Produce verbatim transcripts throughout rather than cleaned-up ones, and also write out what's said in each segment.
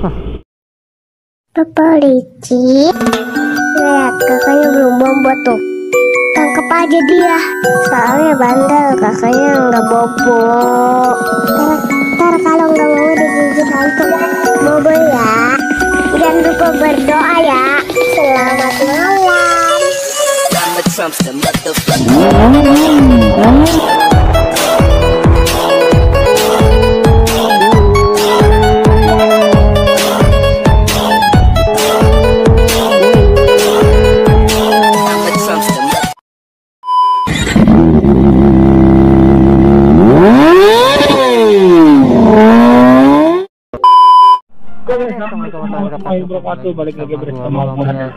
Papa licik. Lihat, kakaknya belum bobo tuh. Tangkap aja dia. Soalnya bandel, kakaknya nggak bobo. Ntar, ntar kalau nggak mau digigit hantu bobo ya. Jangan lupa berdoa ya. Selamat malam. Balik lagi bersama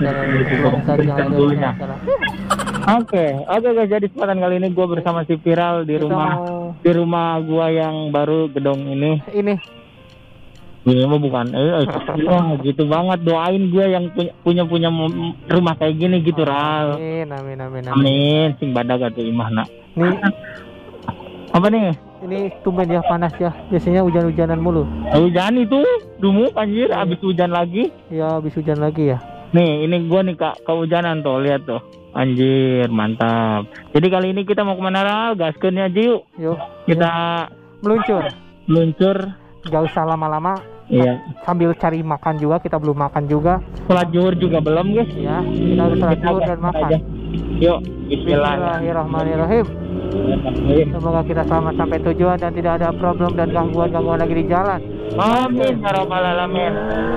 Oke, oke guys, jadi kesempatan kali ini gue bersama si Viral di rumah di rumah gua yang baru gedong ini. Ini. Ini mah bukan, eh, eh gitu banget, doain gue yang punya punya punya rumah kayak gini gitu, Ral. Amin, amin, amin, amin. Amin, sing badag atuh imah nak. Nih, apa nih? ini tumben ya panas ya. Biasanya hujan-hujanan mulu. Hujan itu, dumu anjir, abis hujan lagi. Ya, habis hujan lagi ya. Nih, ini gua nih kak kehujanan tuh, lihat tuh. Anjir, mantap. Jadi kali ini kita mau kemana, Ral? Gaskeun aja yuk. Yuk. Kita meluncur. Meluncur. Gak usah lama-lama. Iya. Sambil cari makan juga, kita belum makan juga. Sholat zuhur juga belum, guys. Ya, kita harus sholat zuhur dan makan. Aja. Yuk, bismillah. Bismillahirrahmanirrahim. Semoga kita selamat sampai tujuan dan tidak ada problem dan gangguan-gangguan lagi di jalan. Amin ya rabbal alamin.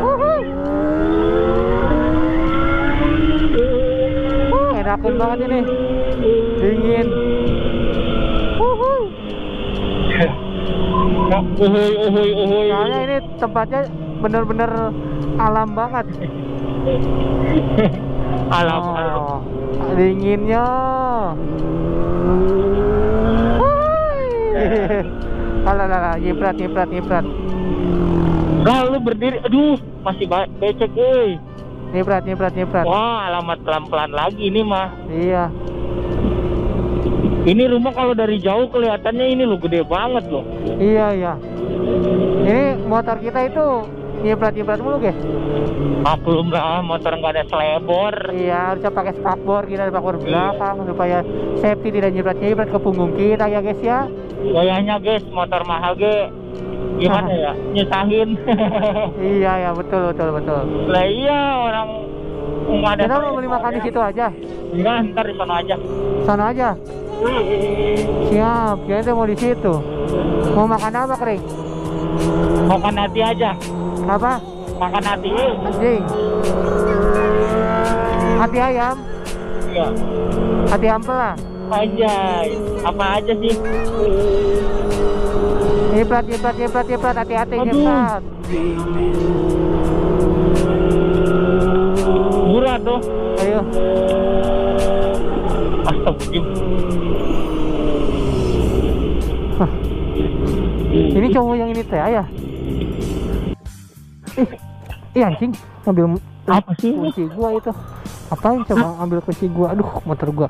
Uh, enakan banget ini. Dingin. Uhuy, uhuy, uhuy. Soalnya ini tempatnya bener-bener alam banget. Alam, oh, alam. Dinginnya. Alah, alah, nyiprat, nyiprat, nyiprat. Kalau lu berdiri, aduh, masih becek, euy. Nyiprat, nyiprat, nyiprat. Wah, alamat pelan-pelan lagi ini mah. Iya. Ini rumah kalau dari jauh kelihatannya ini lo gede banget loh. Iya, iya. Ini motor kita itu nyiprat-nyiprat mulu, guys. Maklum lah, motor nggak ada selebor. Iya, harusnya pakai spakbor, kita ada spakbor belakang supaya safety tidak nyiprat-nyiprat ke punggung kita ya, guys ya. Gayanya guys, motor mahal ge. Gimana ya? Nyusahin. Iya, ya, betul, betul, betul. Lah iya, orang nggak ada. Kita mau beli makan di situ aja. Enggak, ntar di sana aja. Sana aja. Siap, kita mau di situ. Mau makan apa, Kring? Makan hati aja. Apa? Makan hati. Anjing. Hati ayam? Iya. Hati ampela? Anjay. Apa aja sih? Nyiprat, nyiprat, nyiprat, nyiprat. Hati-hati, nyiprat. Murah tuh. Ayo. Astagfirullah. Ini cowok yang ini teh ya? Ih, ih anjing, ngambil apa sih kunci gua itu? Apain coba ambil kunci gua? Aduh, motor gua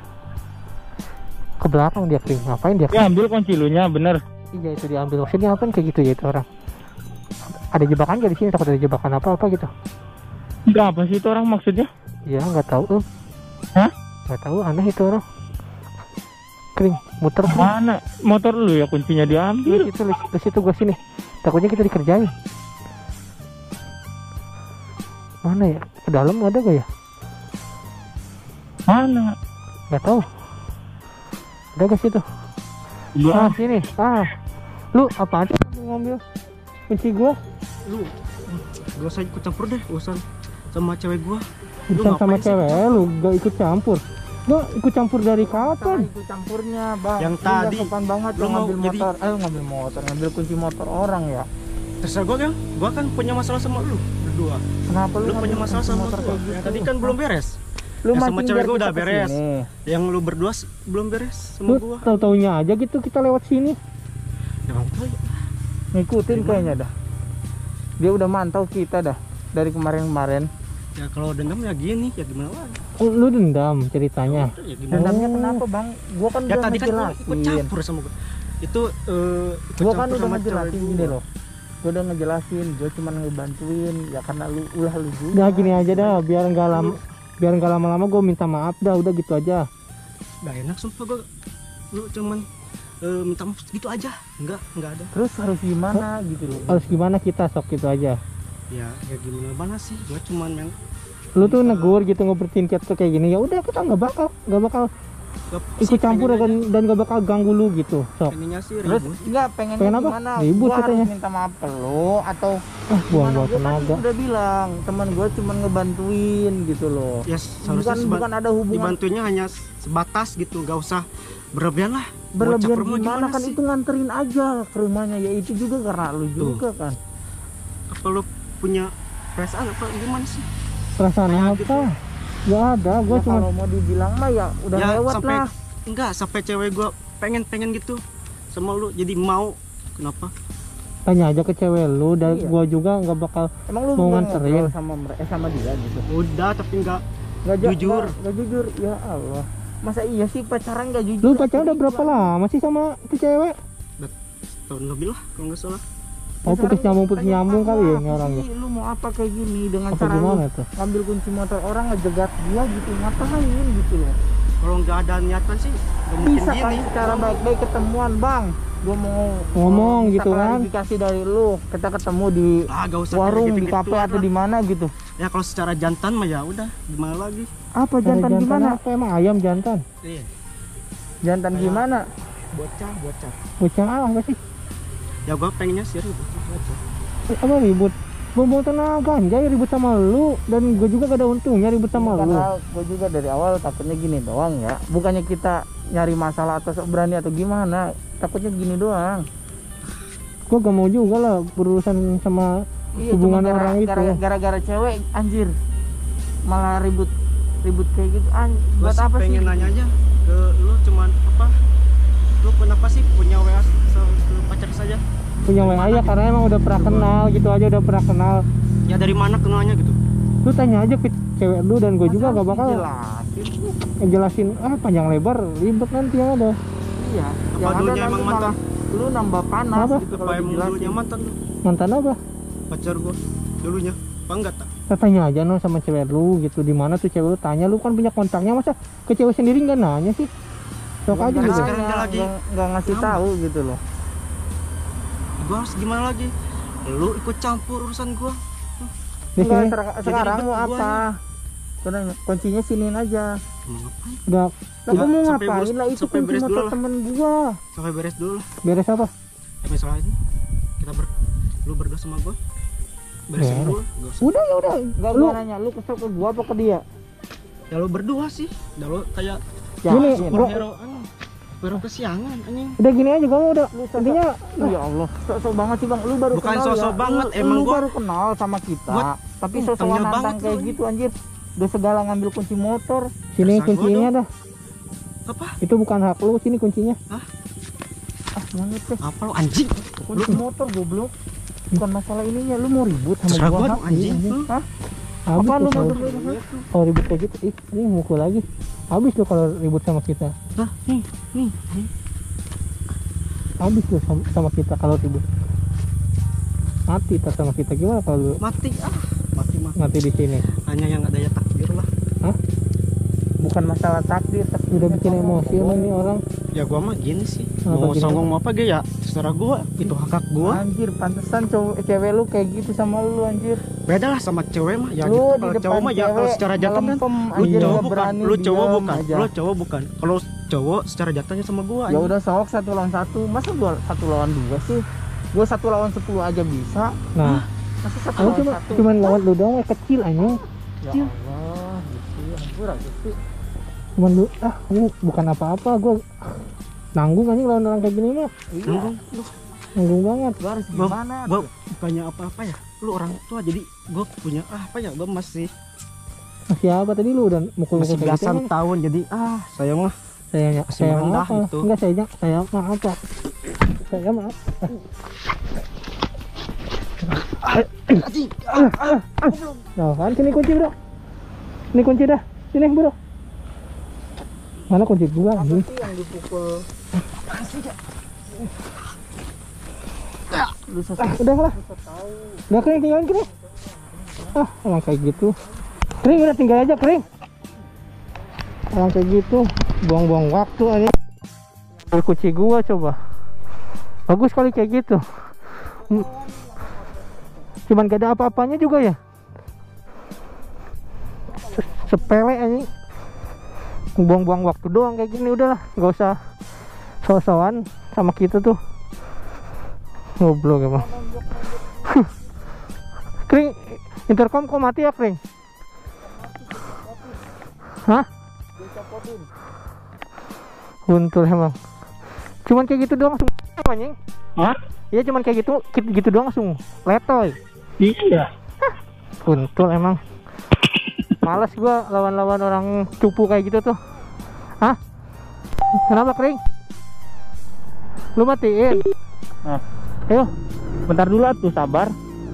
ke belakang dia, Kring. Ngapain dia? Ya ambil kunci lu nya, bener. Iya, itu diambil. Maksudnya ngapain kayak gitu ya itu orang? Ada jebakan gak di sini? Takut ada jebakan apa-apa gitu? Enggak, apa sih itu orang maksudnya? Ya nggak tahu. Hah? Nggak tahu, aneh itu orang. Kring, muter Kring. Mana motor lu ya kuncinya diambil? Di situ, di situ gua sini. Takutnya kita dikerjain. Mana ya? Ke dalam ada gak ya? Mana? Nggak tahu. Ada gak situ? Iya. Ah, sini. Ah. Lu apaan sih ngambil kunci gua? Lu gak usah ikut campur deh urusan sama cewek gua. Urusan sama cewek lu gak ikut campur. Gua ikut campur dari kapan? Ikut campurnya, Bang. Yang tadi sopan banget lu lu ngambil mau jadi- motor. Ayo ngambil motor, ngambil kunci motor orang ya. terserah gua kan, gua kan punya masalah sama lu berdua. Kenapa lu, Lu ngambil punya masalah kunci sama motor gua. kayak gitu? Yang tadi kan belum beres. Lu Yang sama mancing cewek biar gua kita udah beres. kesini. Yang lu berdua s- belum beres sama Lu gua. tahu-taunya aja gitu kita lewat sini. Ya kamu tahu ya. Ngikutin kayaknya dah. Dia udah mantau kita dah dari kemarin-kemarin. Ya kalau dendam ya gini, ya gimana lagi? Oh, lu dendam ceritanya. Ya gimana? Dendamnya Oh. kenapa, Bang? Gua kan Ya udah tadi kan lu ikut ngejelasin. campur sama gua. Itu eh ikut Gua kan campur udah sama ngejelasin cewek gini gua. loh. Gue udah ngejelasin, gue cuma ngebantuin ya karena lu ulah lu juga. Udah gini aja dah, biar nggak lama, biar nggak lama-lama gue minta maaf dah, udah gitu aja. Gak enak sumpah gue. Lu cuman uh, minta maaf gitu aja. Enggak, enggak ada. Terus harus gimana gitu loh? Harus gimana kita sok gitu aja. Ya, ya gimana banget sih. Gue cuman yang Lu tuh negur gitu ngobrolin kita tuh kayak gini, ya udah kita nggak bakal nggak bakal ikut campur dan dan gak bakal ganggu lu gitu. Sok. Pengennya sih Terus ribut. enggak pengen Pengen apa? gimana? Ribut Gua katanya. harus minta maaf ke lu atau Ah, buang-buang gimana? Gua kan tenaga. udah bilang teman gue cuma ngebantuin gitu loh. Ya seharusnya bukan seba- bukan ada hubungan dibantunya hanya sebatas gitu, nggak usah berlebihan lah. berlebihan Bocah perempuan gimana kan sih? itu nganterin aja ke rumahnya, ya itu juga karena lu juga kan. Apa lu punya perasaan apa gimana sih? Perasaan Kayak apa? gitu. Gak ada, gue Ya, cuma kalau mau dibilang mah ya udah Ya, lewat sampai lah. enggak sampai cewek gua pengen-pengen gitu sama lu, jadi mau. Kenapa? tanya aja ke cewek lu, dan Iya. gue juga nggak bakal. Emang lu Mau mau nganterin? nganterin sama mereka eh, sama dia gitu? Udah, tapi enggak Nggak ju- Jujur. nggak- nggak jujur, ya Allah. Masa iya sih pacaran nggak jujur? Lu pacaran udah berapa lama sih sama tuh cewek? tahun lebih lah kalau nggak salah. Oh, putus nyambung putus nyambung kali ya ini Apa orangnya. sih? Lu mau apa kayak gini dengan Apa cara lu gimana tuh? ngambil kunci motor orang ngejegat dia gitu, ngapain gitu loh? Kalau nggak ada niatan sih nggak mungkin Bisa kan gini. secara baik-baik ketemuan, Bang. Gua mau Ngomong mau minta gitu kan. klarifikasi dari lu. Kita ketemu di Ah, gak usah warung, kayak di gitu-gituan kafe atau lah. di mana gitu. Ya kalau secara jantan mah ya udah, gimana lagi? Apa Cara jantan gimana? apa emang ayam jantan? Iya. Jantan Kayak- gimana? Bocah, bocah. Bocah apa sih? Ya gua pengennya sih ribut aja. Eh, apa ribut? Buang-buang tenaga anjay, ribut sama lu, dan gue juga gak ada untungnya ribut sama lu. Gue juga dari awal takutnya gini doang ya. Bukannya kita nyari masalah atau sok berani atau gimana. Takutnya gini doang. Gue gak mau juga lah berurusan sama hubungan cuma gara- orang itu. gara- Gara-gara cewek anjir. Malah ribut ribut kayak gitu. An Gua buat sih apa sih? pengen nanya aja ke lu, cuman apa? Lu kenapa sih punya W A se- ke pacar saja? Punya W A ya karena emang udah pernah kenal gitu aja, udah pernah kenal. Ya dari mana kenalnya gitu? Lu tanya aja ke cewek lu, dan gue juga gak bakal jelasin. ngejelasin ah panjang lebar ribet nanti yang ada. Iya. Apa Yang ada dulunya nanti emang mantan? malah lu nambah panas Apa? gitu Apa kalau emang dijelasin. dulunya mantan lu? Mantan apa? Pacar gua dulunya. Apa enggak tak? Kita tanya aja no sama cewek lu gitu, di mana tuh cewek lu, tanya, lu kan punya kontaknya, masa ke cewek sendiri nggak nanya sih? Sok aja Nggak gitu. sekarang dia nanya, lagi nggak- nggak ngasih ngambek. tahu gitu loh. Gua harus gimana lagi? Lu ikut campur urusan gua. Di Enggak, sini ser- Jadi sekarang ribet mau apa? keduanya. Karena kuncinya siniin aja. Mau ngapain? udah Lah Ya, gua mau sampai ngapain beres- lah, itu sampai kunci beres motor dulu lah. temen gua. Sampai beres dulu lah. beres apa? Ya, misalnya ini kita ber lu berdua sama gua. Beresin Beres. dulu. Gak usah. Udah ya udah. Enggak, Lu gua nanya lu kesel ke gua apa ke dia? Ya lu berdua sih. Dah lu kayak Gini, Yakin. gua- superhero anjing. Baru kesiangan anjing. udah gini aja, gua udah Lu sosok- intinya Ya Allah, sok-sok banget sih Bang. Lu baru Bukan kenal sosok ya. banget, Lu- emang lu gua- baru kenal sama kita. Gua- Tapi Hmm, sosokan tanya nantang banget kayak lu. gitu anjir. Udah segala ngambil kunci motor. sini Terserah gua kuncinya dong. dah. Apa? Itu bukan hak lu, sini kuncinya. Ah, banget deh. Apa lu anjing? Kunci motor goblok. Bukan masalah ininya, lu mau ribut sama Terserah gua. gua Hah? dong anjing. Iya, Lu. Hah? Habis Apa lu tuh mau kalau- ribut? kalau ribut kayak gitu, ih ini mukul lagi. Habis lu kalau ribut sama kita. Nah, nih, nih, nih. Habis lu sama, sama kita kalau ribut. Mati tak sama kita, gimana kalau lu Mati ah. Mati mati. mati di sini? Hanya yang ada ya takdir lah. Hah? Bukan masalah takdir, takdir Udah bikin emosi emang nih orang. Ya gua mah gini sih. Apa Mau gini? songong mau apa ge ya? Terserah gua. Itu hak hak gua. Anjir, pantesan cowok cewek lu kayak gitu sama lu anjir. Beda lah sama cewek mah. Ya Lu gitu. di Kalau depan cowok mah ya kalau cewek secara jantan kan. ngelempem, Lu anjir, cowok nggak bukan. berani, Lu cowok diem bukan. aja. Lu cowok bukan. Kalau cowok secara jantannya sama gua. Ya anjing. udah sok satu lawan satu. Masa gua satu lawan dua sih? Gua satu lawan sepuluh aja bisa. Nah, Masa satu aku lawan cuma satu? cuman lawan lu doang, eh, kecil aja. Ya Allah, gitu. Hampir aja sih. Cuman lu ah, ini bukan apa-apa, gua nanggung aja lawan orang kayak gini mah. Iya. Nanggung. Lu Nanggung banget. Gua harus gua, gimana? gua bukannya apa-apa ya. Lu orang tua jadi gua punya ah, apa ya? Gua masih Masih apa tadi lu udah mukul-mukul masih kayak gitu? belasan emang? tahun jadi ah, saya mah Saya masih saya rendah apa? itu. Enggak, saya saya mah apa? Saya mah anjing. Nah, kan sini kunci, Bro. Ini kunci dah. Sini, Bro. Mana kunci gua Apa anjing? sih yang dipukul? Lu sasa Ah, udah lah. Udah kering, tinggalin kering. Ah, emang kayak gitu. Kering udah tinggal aja kering. Emang kayak gitu, buang-buang waktu aja. Kuci gua coba. Bagus kali kayak gitu. Hmm. Cuman gak ada apa-apanya juga ya. Se- Sepele aja. Buang-buang waktu doang kayak gini, udahlah, gak usah so-soan sama kita tuh. Ngoblok emang. Kering, intercom kok mati ya kering? Hah? Buntul emang. Cuman kayak gitu doang langsung anjing. Hah? Iya cuman kayak gitu, gitu, gitu doang langsung letoy. Iya. Buntul emang. Males gua lawan-lawan orang cupu kayak gitu tuh. Hah? Kenapa kering? Lu matiin? Nah, Ayo. bentar dulu tuh, sabar.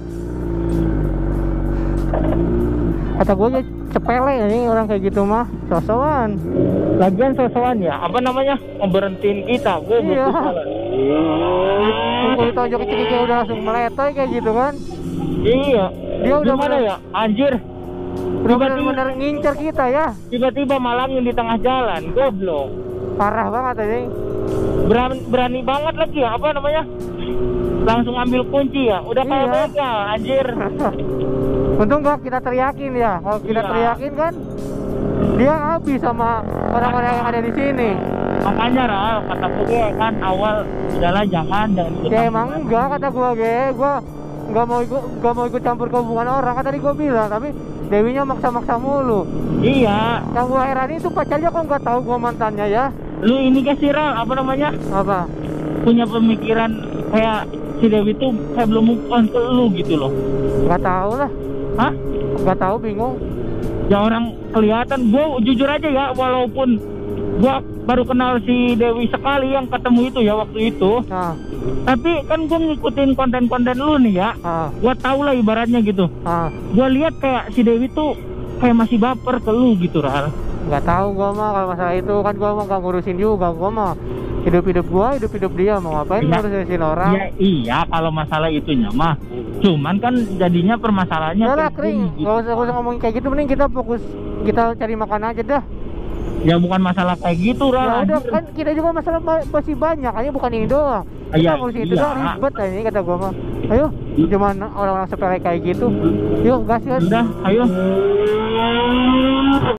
Kata gue aja cepele ini orang kayak gitu mah, sosokan. Lagian sosokan ya, apa namanya, ngeberhentiin kita. Gue Iya. jalan. Kalau ditonjok kecil udah langsung meletoy kayak gitu kan. Iya. Dia udah Gimana bener- ya, anjir. Udah Tiba-tiba, bener-bener ngincer kita ya. tiba-tiba malangin di tengah jalan, goblok. Parah banget aja. Berani, berani banget lagi ya, apa namanya, langsung ambil kunci ya. Udah kayak Iya. begal, anjir. Untung gak kita teriakin ya. Kalau kita Iya. teriakin kan dia habis sama orang-orang yang ada di sini. Makanya Ral, kata gue kan awal, udahlah jangan, jangan ikut Ya campur. emang enggak kata gua ge, gua nggak mau ikut nggak mau ikut campur ke hubungan orang kan tadi gua bilang, tapi Dewinya maksa-maksa mulu. Iya. Yang gua heran itu pacarnya kok nggak tahu gua mantannya ya. Lu ini kan sih Ral, apa namanya, Apa? punya pemikiran kayak si Dewi tuh kayak belum move on ke lu gitu loh. Nggak tahu lah, Hah? nggak tahu, bingung. Ya orang kelihatan, gue jujur aja ya, walaupun gue baru kenal si Dewi sekali yang ketemu itu ya waktu itu, Nah, tapi kan gue ngikutin konten-konten lu nih ya, ah, gue tau lah ibaratnya gitu. ah, Gue lihat kayak si Dewi tuh kayak masih baper ke lu gitu Ral. nggak tahu gua mah kalau masalah itu kan gua mah nggak ngurusin juga, gua mah hidup-hidup gua, hidup-hidup dia, mau ngapain Iya. ngurusin orang. Ya iya, kalau masalah itunya mah, cuman kan jadinya permasalahannya Udah lah kayak kering, gini, gitu. nggak usah, nggak usah ngomongin kayak gitu, mending kita fokus kita cari makan aja dah. Ya bukan masalah kayak gitu Ral. Ya udah anjir. kan kita juga masalah ba- masih banyak, aja bukan ini doang. Kita Iya, ngurusin itu iya. doang ribet aja kata gua mah. Ayo, cuman orang-orang sepele kayak gitu. Yuk gas kan. Udah, ayo.